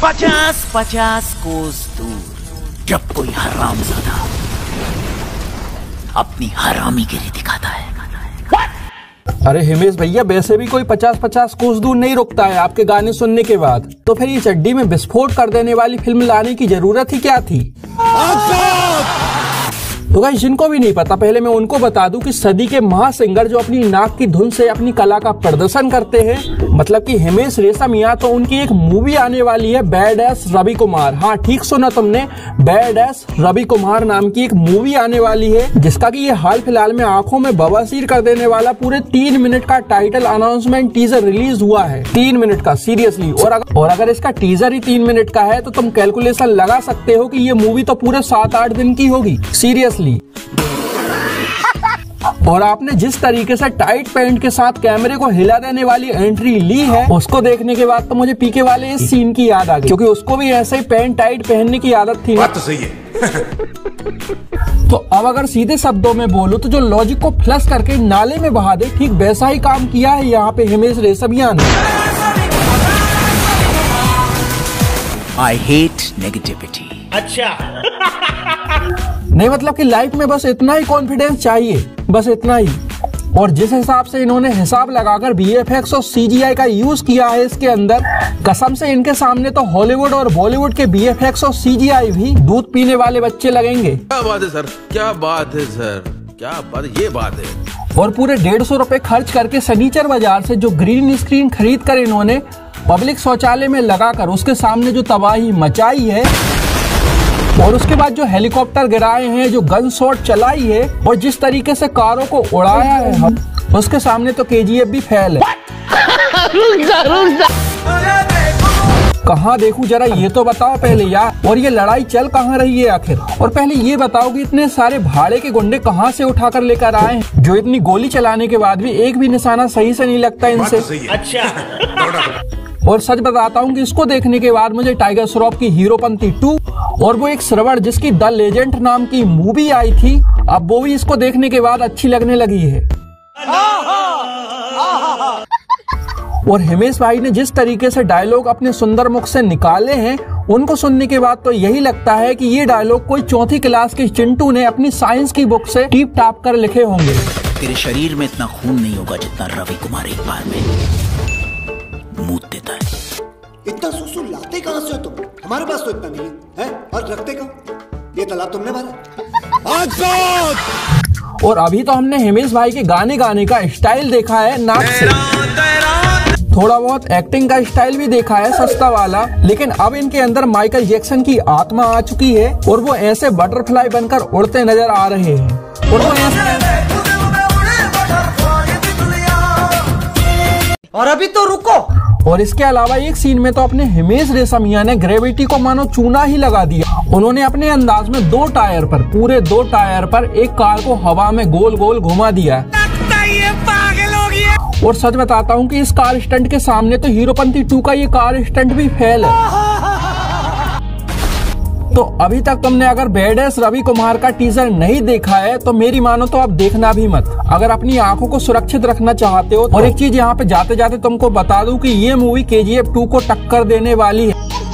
50-50 कोस दूर जब कोई हरामजादा अपनी हरामीगिरी दिखाता है। अरे हिमेश भैया, वैसे भी कोई 50-50 कोस दूर नहीं रुकता है आपके गाने सुनने के बाद, तो फिर ये चड्डी में विस्फोट कर देने वाली फिल्म लाने की जरूरत ही क्या थी? तो गाइस, जिनको भी नहीं पता, पहले मैं उनको बता दूं कि सदी के महासिंगर जो अपनी नाक की धुन से अपनी कला का प्रदर्शन करते हैं, मतलब कि हिमेश रेशमिया, तो उनकी एक मूवी आने वाली है बैड एस रवि कुमार। हाँ, ठीक सुना तुमने, बैड एस रवि कुमार नाम की एक मूवी आने वाली है, जिसका कि ये हाल फिलहाल में आंखों में बवासीर कर देने वाला पूरे 3 मिनट का टाइटल अनाउंसमेंट टीजर रिलीज हुआ है। 3 मिनट का, सीरियसली। और अगर इसका टीजर ही 3 मिनट का है तो तुम कैलकुलेशन लगा सकते हो कि ये मूवी तो पूरे 7-8 दिन की होगी, सीरियसली। और आपने जिस तरीके से टाइट पैंट के साथ कैमरे को हिला देने वाली एंट्री ली है, उसको देखने के बाद तो मुझे पीके वाले इस सीन की याद आ गई, क्योंकि उसको भी ऐसे ही पैंट टाइट पहनने की आदत थी। बात तो सही है। तो अब अगर सीधे शब्दों में बोलूं तो जो लॉजिक को फ्लश करके नाले में बहा दे, ठीक वैसा ही काम किया है यहाँ पे हिमेश रेशमिया ने। I hate negativity। अच्छा। नहीं, मतलब कि लाइफ में बस इतना ही कॉन्फिडेंस चाहिए, बस इतना ही। और जिस हिसाब से इन्होंने हिसाब लगाकर VFX और CGI का यूज किया है इसके अंदर, कसम से इनके सामने तो हॉलीवुड और बॉलीवुड के VFX और CGI भी दूध पीने वाले बच्चे लगेंगे। क्या बात है सर, क्या बात है सर, क्या बात है, ये बात है। और पूरे 150 रुपए खर्च करके सनीचर बाजार से जो ग्रीन स्क्रीन खरीद कर इन्होंने पब्लिक शौचालय में लगाकर उसके सामने जो तबाही मचाई है, और उसके बाद जो हेलीकॉप्टर गिराए हैं, जो गन शॉट चलाई है, और जिस तरीके से कारों को उड़ाया है, उसके सामने तो KGF भी फेल है। कहाँ देखूं जरा, ये तो बताओ पहले यार। और ये लड़ाई चल कहाँ रही है आखिर? और पहले ये बताओ कि इतने सारे भाड़े के गुंडे कहाँ से उठाकर लेकर आए हैं, जो इतनी गोली चलाने के बाद भी एक भी निशाना सही से नहीं लगता इनसे। अच्छा। और सच बताता हूँ कि इसको देखने के बाद मुझे टाइगर श्रॉफ की हीरोपंती 2 और वो एक श्रवण जिसकी द लेजेंड नाम की मूवी आई थी, अब वो भी इसको देखने के बाद अच्छी लगने लगी है। और हिमेश भाई ने जिस तरीके से डायलॉग अपने सुंदर मुख से निकाले हैं, उनको सुनने के बाद तो यही लगता है कि ये डायलॉग कोई 4th क्लास के चिंटू ने अपनी साइंस की बुक से टीप टाप कर लिखे होंगे। तेरे शरीर में इतना खून नहीं होगा जितना रवि कुमार एक बार में मूत देता है। इतना सुसु लाते कहाँ से हो तुम? हमारे पास तो इतना नहीं है, और रखते कहाँ? ये तालाब तुमने भरा। और अभी तो हमने हिमेश भाई के गाने गाने का स्टाइल देखा है नाक से, थोड़ा बहुत एक्टिंग का स्टाइल भी देखा है सस्ता वाला, लेकिन अब इनके अंदर माइकल जैक्सन की आत्मा आ चुकी है और वो ऐसे बटरफ्लाई बनकर उड़ते नजर आ रहे हैं। और वो और अभी तो रुको। और इसके अलावा एक सीन में तो अपने हिमेश रेशमिया ने ग्रेविटी को मानो चूना ही लगा दिया। उन्होंने अपने अंदाज में 2 टायर पर, पूरे 2 टायर पर एक कार को हवा में गोल गोल घुमा दिया। ये पागल हो गया। और सच बताता हूँ कि इस कार स्टंट के सामने तो हीरोपंती 2 का ये कार स्टंट भी फेल है। तो अभी तक तुमने अगर बैड एस रवि कुमार का टीजर नहीं देखा है तो मेरी मानो तो अब देखना भी मत, अगर अपनी आंखों को सुरक्षित रखना चाहते हो। और एक चीज यहाँ पे जाते जाते तुमको बता दूं कि ये मूवी KGF 2 को टक्कर देने वाली है।